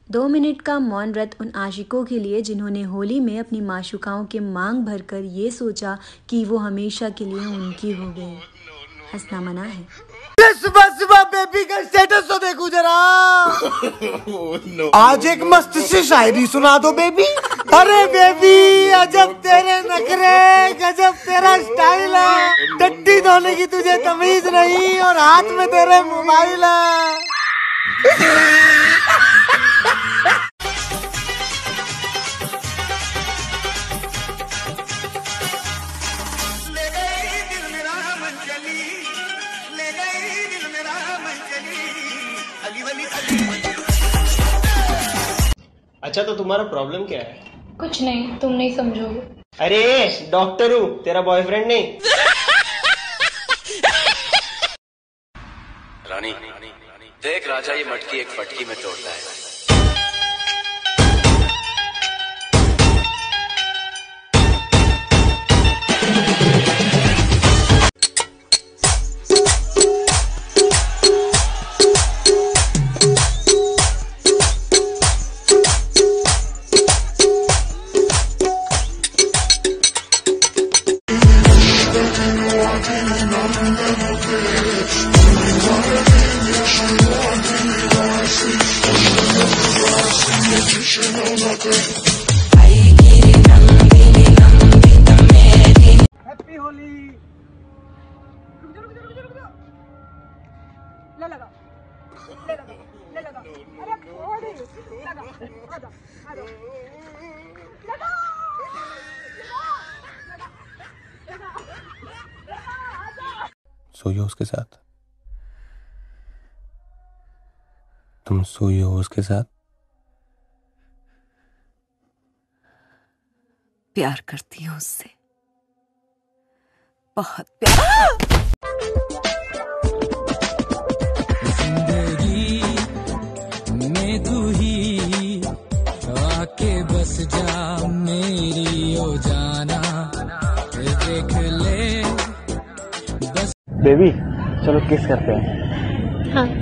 2 minute का मौन व्रत उन आशिकों के लिए जिन्होंने होली में अपनी माशूकाओं के मांग भरकर ये सोचा कि वो हमेशा के लिए उनकी हो गई। हंसना मना है। बस बेबी का स्टेटस तो देखो जरा। आज एक मस्त सी शायरी सुना दो बेबी। अरे बेबी अजब तेरे नखरे, गजब तेरा स्टाइल है। टट्टी धोने की तुझे तमीज नहीं और हाथ में तेरे मोबाइल है। अच्छा तो तुम्हारा प्रॉब्लम क्या है? कुछ नहीं, तुम नहीं समझोगे। अरे डॉक्टर हूँ, तेरा बॉयफ्रेंड नहीं। रानी देख राजा ये मटकी एक फटकी में तोड़ता है। हैप्पी होली। ले लगा अरे लगा आजा सोई हो उसके साथ, तुम सोई हो उसके साथ। प्यार करती हूँ उससे, बहुत प्यार। जिंदगी में तू ही आके बस जा मेरी ओ जाना, देख ले बस। बेबी चलो किस करते हैं। हाँ।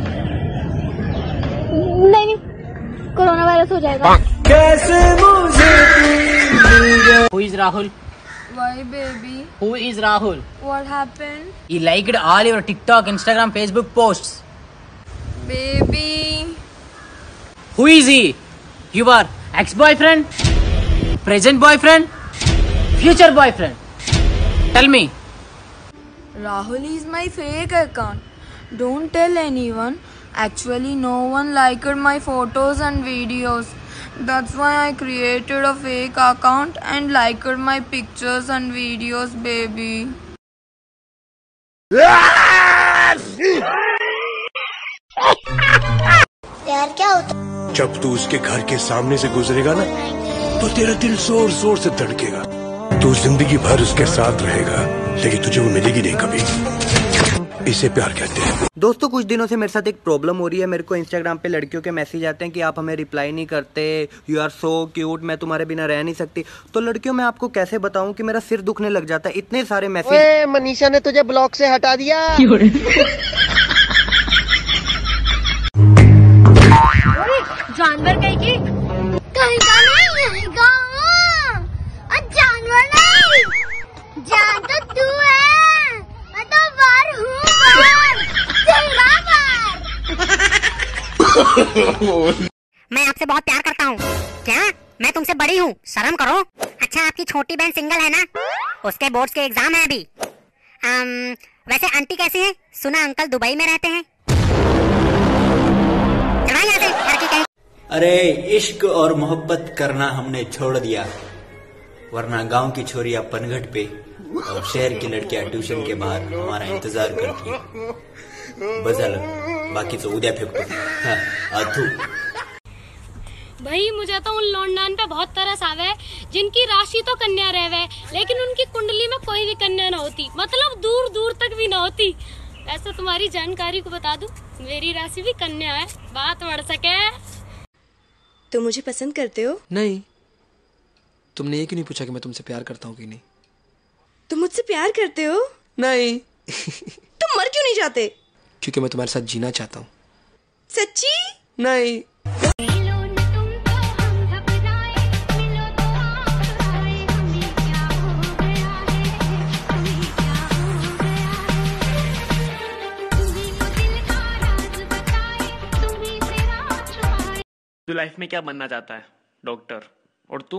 नहीं, कोरोना वायरस हो जाएगा। कैसे मुझे Who is Rahul? Why baby? Who is Rahul? What happened? He liked all your TikTok, Instagram, Facebook posts. Baby. Who is he? Your ex-boyfriend? Present boyfriend? Future boyfriend? Tell me. Rahul is my fake account. Don't tell anyone. Actually, no one liked my photos and videos. That's why I created a fake account and liked my pictures and videos, baby. यार क्या होता? जब तू उसके घर के सामने से गुजरेगा ना तो तेरा दिल जोर जोर से धड़केगा। तू जिंदगी भर उसके साथ रहेगा लेकिन तुझे वो मिलेगी नहीं कभी। इसे प्यार कहते हैं। दोस्तों कुछ दिनों से मेरे साथ एक प्रॉब्लम हो रही है। मेरे को इंस्टाग्राम पे लड़कियों के मैसेज आते हैं कि आप हमें रिप्लाई नहीं करते, यू आर सो क्यूट, मैं तुम्हारे बिना रह नहीं सकती। तो लड़कियों मैं आपको कैसे बताऊं कि मेरा सिर दुखने लग जाता है, इतने सारे मैसेज। मनीषा ने तुझे ब्लॉक से हटा दिया। जानवर कहीं का नहीं जानवर नहीं, जान तो तू है, मैं तो वार हूँ, मैं आपसे बहुत प्यार करता हूँ। क्या मैं तुमसे बड़ी हूँ? शर्म करो। अच्छा आपकी छोटी बहन सिंगल है ना, उसके बोर्ड्स के एग्जाम है अभी। वैसे आंटी कैसी है? सुना अंकल दुबई में रहते हैं। अरे इश्क और मोहब्बत करना हमने छोड़ दिया, वरना गांव की छोरियां पनघट पे और शहर की लड़कियां ट्यूशन के बाहर हमारा इंतजार करती है। बजा लग, बाकी तो उद्या फेंकतो। हाँ, भाई मुझे तो उन लौंडान पे बहुत तरस आवे जिनकी राशि तो कन्या रहवे लेकिन उनकी कुंडली में कोई भी कन्या न होती, मतलब दूर दूर तक भी न होती। ऐसा तुम्हारी जानकारी को बता दूं, मेरी राशि भी कन्या है, बात बढ़ सके। तुम मुझे पसंद करते हो? नहीं। तुमने ये क्यों नहीं पूछा कि मैं तुमसे प्यार करता हूँ कि नहीं? तुम मुझसे प्यार करते हो? नहीं। तुम मर क्यों नहीं जाते? क्योंकि मैं तुम्हारे साथ जीना चाहता हूँ। सच्ची? नहीं। तू लाइफ में क्या बनना चाहता है? डॉक्टर। और तू?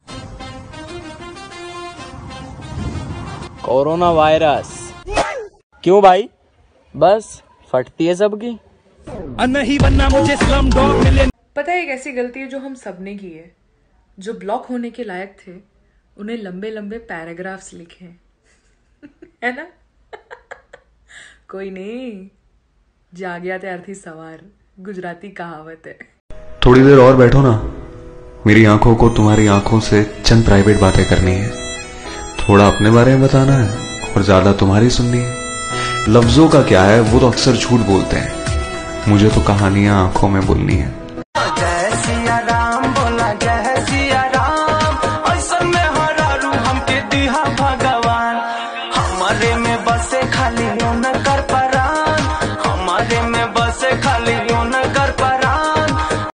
Corona virus. क्यों भाई? बस फटती है सबकी। नहीं बनना मुझे स्लम डॉग मिले। पता है एक ऐसी गलती है जो हम सबने की है। जो ब्लॉक होने के लायक थे उन्हें लंबे लंबे पैराग्राफ्स लिखे है ना। कोई नहीं, जाग्या ते अर्थी सवार, गुजराती कहावत है। थोड़ी देर और बैठो ना, मेरी आंखों को तुम्हारी आंखों से चंद प्राइवेट बातें करनी है। थोड़ा अपने बारे में बताना है और ज्यादा तुम्हारी सुननी है। लफ्जों का क्या है, वो तो अक्सर झूठ बोलते हैं। मुझे तो कहानियां आंखों में बोलनी है। जय सिया राम बोला, जय सिया राम। ऐसा में हरारू हमके दिहा भगवान, हमारे में बसे खाली